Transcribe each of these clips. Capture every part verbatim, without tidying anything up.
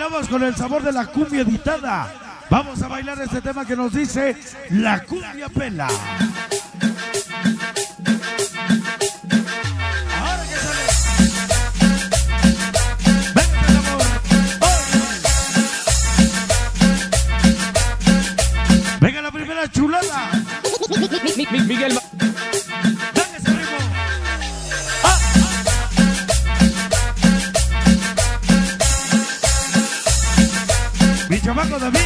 vamos con el sabor de la cumbia editada. Vamos a bailar este tema que nos dice la cumbia pela. Ahora que sale. Venga, el amor. ¡Oh! Venga la primera chulada. Miguel. Venga ese ritmo. ¡Ah! Mi chamaco David.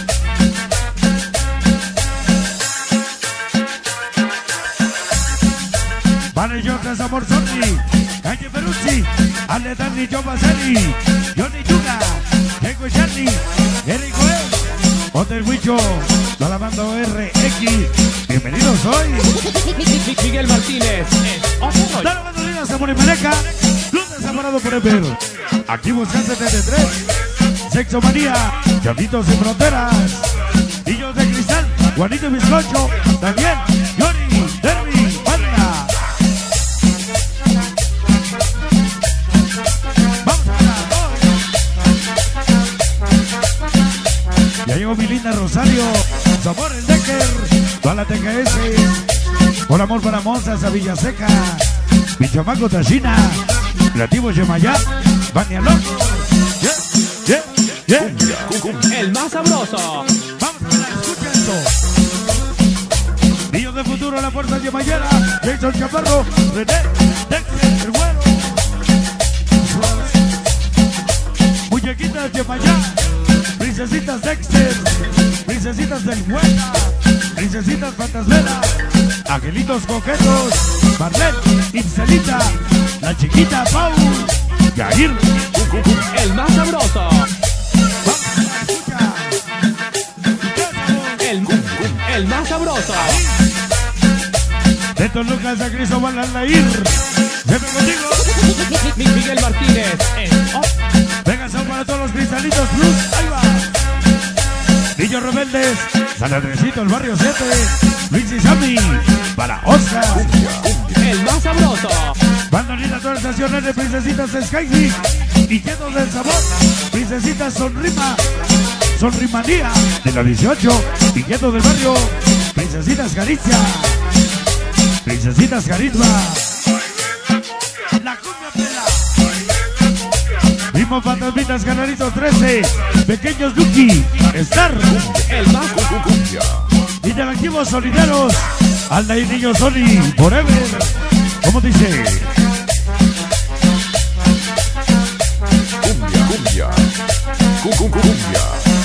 Vale, Jorge Zamor Sony, Calle Peruzzi, Ale Dani, Joe Baseli, Johnny Yuga, Diego Charlie, Eric Joel, Hotel Huicho, la banda R X. Bienvenidos hoy. Miguel Martínez. Dale bandolina, Zamor y Meneca, Club Desamorado por Ever. Aquí buscan setenta y tres. Sexo Manía, Chavitos sin Fronteras, Niños de Cristal, Juanito y Bizcocho, también Johnny, Derby, Banda. Vamos a ganar. Ya llegó mi linda Rosario, Sabor el Decker, toda la T K S, por amor para Monzas a Villaseca, mi chamaco Tachina, Creativo Yemayá, Bania Loco. Yeah, yeah. Yeah. El más sabroso. Vamos a ver, escucha esto. Niños de futuro, la fuerza Yemayera, Jason Chaparro, René, Dexter, el güero. Muñequitas Yemayá, princesitas Dexter, princesitas del Buena, princesitas Fantasmera, angelitos coquetos, Marlene, Incelita, la chiquita Paul, Yair. El más sabroso. El, el más sabroso. De Toluca a Cristóbal Aldair. Siempre contigo. Miguel Martínez. Oh. Venga, son para todos los cristalitos plus. Ahí va. Niños rebeldes. San Andresito, el barrio siete. Luis y Sammy. Para Oscar. El más sabroso. Bandolina, todas las estaciones de princesitas Skyly. Y Quietos del Sabor. Princesitas Sonrima. Sonrimanía de la dieciocho, Inquietos del Barrio, Princesitas Caricia, Princesitas Carisma, la cumbia pela, Primo Fantasmitas Canaritos trece, Pequeños Duki, Star, el más cumbia, Interactivos Solideros, Alda y Niños Sony, Forever, ¿cómo dice? Cumbia, cumbia, cumbia.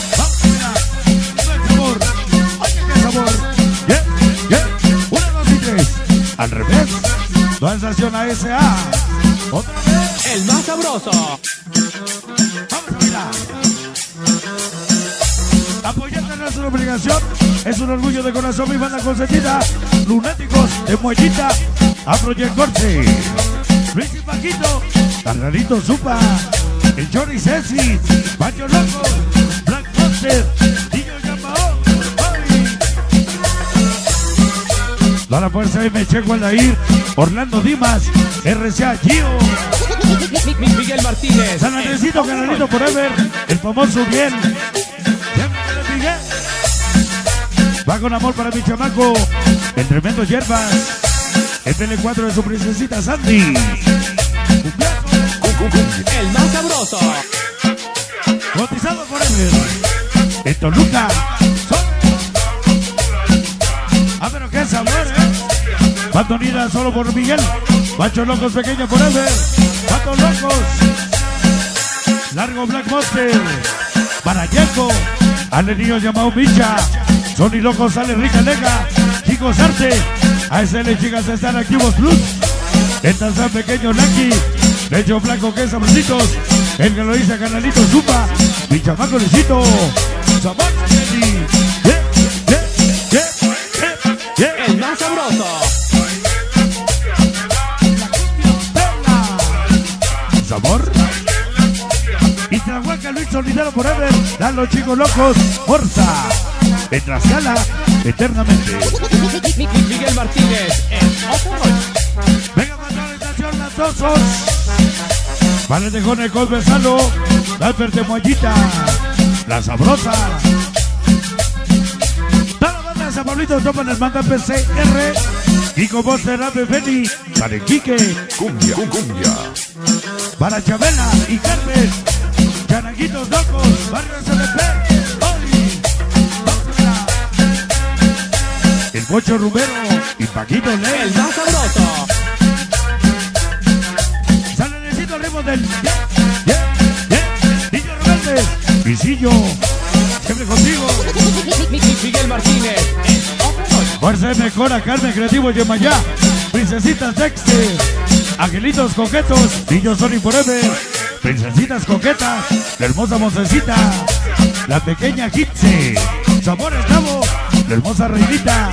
Al revés, transacción a S A. Otra vez. El más sabroso. Vamos a mirar. Apoyarte no es una obligación, es un orgullo de corazón. Mi banda consentida, Lunáticos de Muellita, Afrojet Corte, Luis y Paquito, Carnalito Zupa, el Johnny Ceci, Pancho Loco, Black Monster, Niño Yamao. Da la fuerza M. Checo Aldair, Orlando Dimas, R C A Gio, Miguel Martínez, San Andresito, Canalito Forever, el famoso Bien, Miguel. Va con amor para mi chamaco, el tremendo Yerbas, el P L cuatro de su princesita Sandy, el más sabroso, cotizado Forever, en Toluca. Ah, pero qué sabor, ¿eh? Pato Unida solo por Miguel. Machos Locos Pequeño Forever. Patos Locos. Largo Black Monster. Barayeco. Ale Niños llamado Micha. Sony Locos sale Rica Lega. Chicos Arte. A S L Chicas están activos plus. El Tarzán Pequeño Naki. Lecho Blanco que sabrositos. El que lo dice Canalito Zupa. Mi chamaco Luisito. Sabor Nelly. Yeah, yeah, yeah. Yeah. El más sabroso. Sabor. Y Trahuaca Luis Solidero Forever. Dan los chicos locos. Forza. En Tlaxcala. Eternamente. Miguel Martínez. Venga, para la estación Las Osos. Vale de Jone Colbesalo. Alper de Mollita, la sabrosa. Toda la banda de San Pablito toman el manga P C R. Y con voz de Rabe Feni, para Quique, Cumbia, cumbia. para Chabela y Carmen, Chanaguitos Locos, Barrio S D P, Oli, Bárbara, el Pocho Rumero y Paquito El Ley. más sabroso. Sale necesito el ritmo del yeah, yeah, yeah. Niño Rebelde, Visillo, siempre contigo. Miguel Martínez. Fuerza de Mejora, Carmen Creativo Yemayá, Princesitas Dexter, Angelitos Coquetos, Niños Sony Forever, Princesitas Coquetas, la hermosa Mocecita, la pequeña Gipsy, Sabor Estavo, la hermosa Reinita,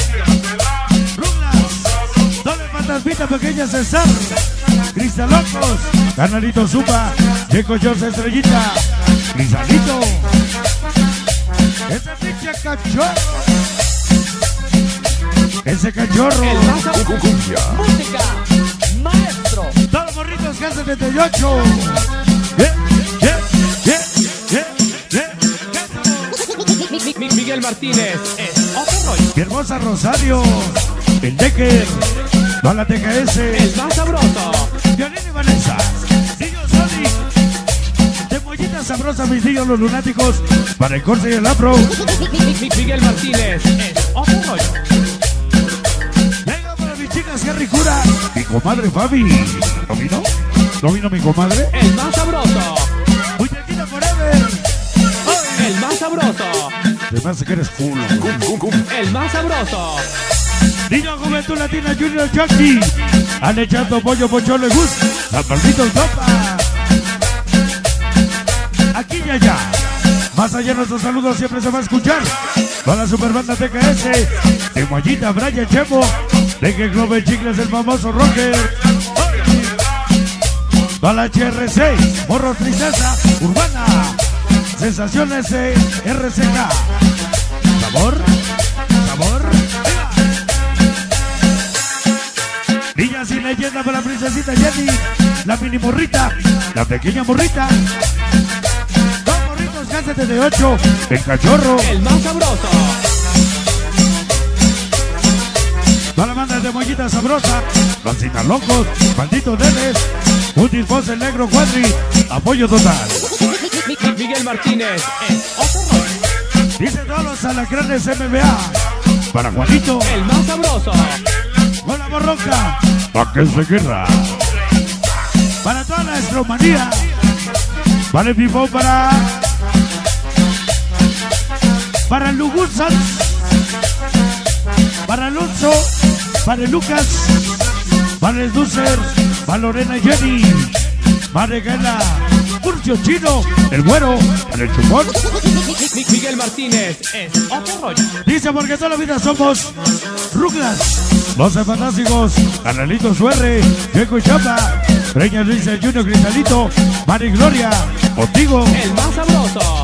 Ruglas, Doble Fantasmita, pequeña César, Cristalocos, Canalito Zumba, Checo George Estrellita, Cristalito, ese pinche cachorro. Ese cachorro. El más sabroso. Cumbia. Música. Maestro. Todos los morritos G setenta y ocho. Yeah, yeah, yeah, yeah, yeah. Mi- Mi- Miguel Martínez es otro rollo. Mi hermosa Rosario. El Decker. No la T K S. El más sabroso. Violín y Vanessa. Niños Sony. De Mollita Sabrosa, mis niños los lunáticos. Para el corte y el afro. Mi- Miguel Martínez es otro rollo. Venga para mis chicas Harry Cura. Mi comadre Fabi. ¿No vino? ¿No vino mi comadre? El más sabroso. Muñequita Forever. El más sabroso. Se me hace que eres culo. Cum, cum, cum. El más sabroso. Niño Juventud Latina Junior Chucky. Han echado pollo, pocho le gusta. San Maldito Topa. Aquí y allá. Más allá nuestros saludos siempre se va a escuchar. Con la superbanda T K S. De Mollita, Brian Chemo. De que Globe Chicles, el famoso rocker. Con la H R C. Morros Tristeza. Urbana. Sensaciones R C K. Sabor. Sabor. Niñas y leyenda para la princesita Jenny, la mini morrita, la pequeña morrita, dos morritos K setenta y ocho, el cachorro, El más sabroso. toda la banda de Mollita Sabrosa, los Sinalocos, Maldito Nenes, Útil Voz el Negro Cuadri, apoyo total. Mi- Mi- Miguel Martínez es otro rollo. Dice todos los alacranes M B A, para Juanito, El más sabroso. con la borroca, pa' que se guerra, para toda la estromanía, para el pipón, para para el Lugusas, para Alonso, para el Lucas, para el Dulcer, para Lorena y Jenny, para Gala, Curcio Chino, el Güero, para el Chupón. Mi- Mi- Miguel Martínez es otro rollo. Dice porque toda la vida somos Ruglas, los fantásticos, Canalito Suerre, Checo y Chapa, Breña Luis el Junior Cristalito, Mari Gloria, contigo. El más sabroso.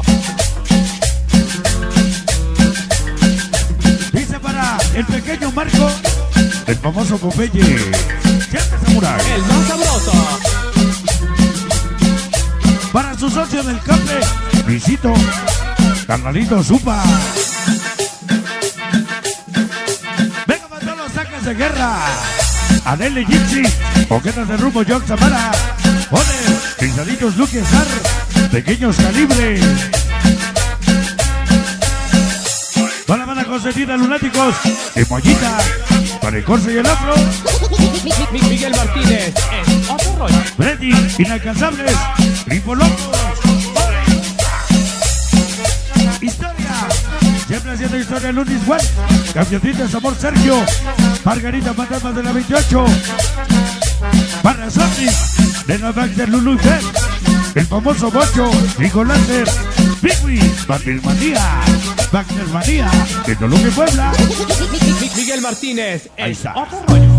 Dice para el pequeño Marco, el famoso Popeye, siempre Samurai. El más sabroso. Para su socio del café, Luisito, Carnalito Zupa. Venga para todos los sacas de guerra. Adele Gypsy, Coquetas de Rumbo, John Zamara, Joder, Pisaditos Luque Sar, Pequeños Calibres. Para la banda consentida Lunáticos, de Mollita, para el Corse y el Afro, Mi- Mi- Mi- Miguel Martínez es otro rollo. Freddy, Inalcanzables, Grifo Locos. Historia, siempre haciendo historia Lunis Juan, Campeoncita de Sabor Sergio, Margarita Fantasmas de la veintiocho, para Sandy, de la Baxter Lulu y Fer, el famoso Bocho, Nico Láser, Bigui, Batir Manía, Wagner Manía, de Toluca y Puebla. Mi- Mi- Miguel Martínez Ahí es está. otro rollo.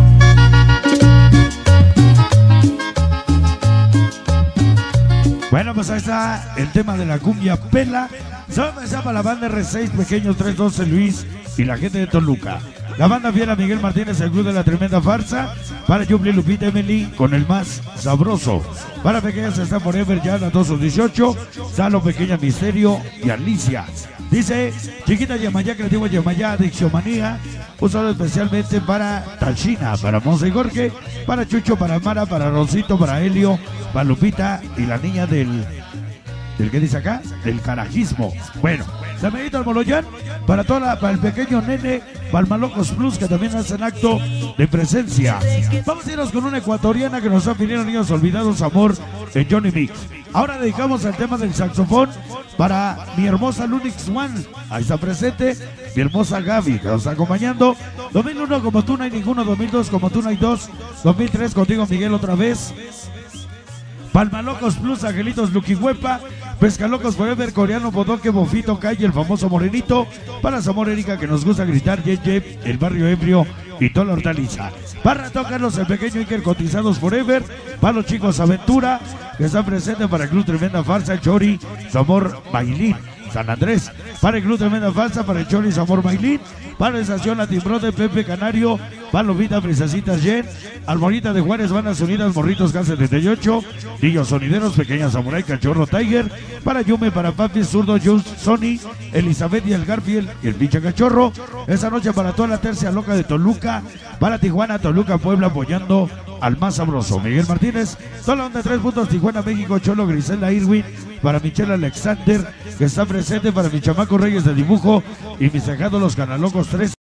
Bueno, pues ahí está el tema de la cumbia pela. Solo me para la banda R seis, Pequeños tres doce Luis y la gente de Toluca. La banda fiel a Miguel Martínez, el club de la tremenda farsa. Para Jubli, Lupita, Emily, con el más sabroso. Para Pequeñas está Forever, ya a dos dieciocho. Salo, Pequeña Misterio y Alicia. Dice Chiquita Yemayá, Creativo Yemayá, Adiccionmanía. Un saludo especialmente para Talchina, para Monse y Jorge, para Chucho, para Mara, para Rosito, para Helio, para Lupita y la niña del... ¿Del qué dice acá? Del carajismo. Bueno, Samedito al Moloyán, para toda la, para el pequeño nene, para el Malocos Plus, que también hacen acto de presencia. Vamos a irnos con una ecuatoriana que nos ha pedido Niños Olvidados, Amor, de Johnny Mix. Ahora dedicamos el tema del saxofón para mi hermosa Lunix One. Ahí está presente mi hermosa Gaby, que nos está acompañando. dos mil uno, como tú no hay ninguno. dos mil dos, como tú no hay dos. dos mil tres, contigo Miguel otra vez. Palmalocos Plus, Angelitos Lucky Huepa, Pescalocos Forever, Coreano, Bodoque, Bofito, Calle, el famoso Morenito, para Zamor Erika, que nos gusta gritar, Yeye, el barrio ebrio y toda la hortaliza. Para Carlos, el pequeño Iker, Cotizados Forever, para los chicos Aventura, que están presentes para el club Tremenda Farsa, Chori, Zamor Bailín, San Andrés, para el club Tremenda Farsa, para el Chori, Zamor Bailín, para la estación Latin Brother, Pepe Canario, para Lobita, Frisacitas Jen, Alborita de Juárez, Bandas Unidas, Morritos K setenta y ocho, Niños Sonideros, Pequeña Samurai, Cachorro Tiger, para Yume, para Papi, Zurdo, Jules, Sony, Elizabeth y el Garfield y el pinche Cachorro. Esa noche para toda la tercia loca de Toluca, para Tijuana, Toluca, Puebla, apoyando al más sabroso Miguel Martínez. Toda la onda tres puntos, Tijuana, México, Cholo, Griselda, Irwin, para Michelle Alexander, que está presente, para mi chamaco Reyes de Dibujo y mis cejados los Canalocos tres.